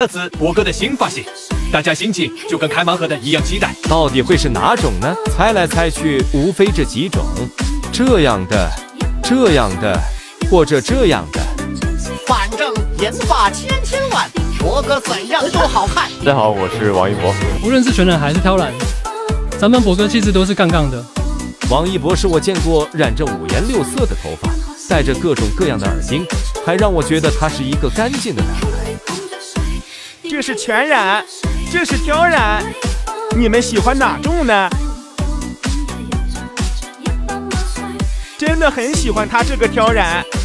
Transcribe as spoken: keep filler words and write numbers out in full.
这次博哥的新发型，大家心情就跟开盲盒的一样期待。 到底会是哪种呢？猜来猜去，无非这几种，这样的，这样的，或者这样的。 反正银发千千万，博哥怎样都好看。 大家好，我是王一博。 无论是全染还是挑染，咱们博哥气质都是杠杠的。 王一博是我见过染着五颜六色的头发，戴着各种各样的耳钉，还让我觉得他是一个干净的男孩。 这是全染，这是挑染，你们喜欢哪种呢？真的很喜欢他这个挑染。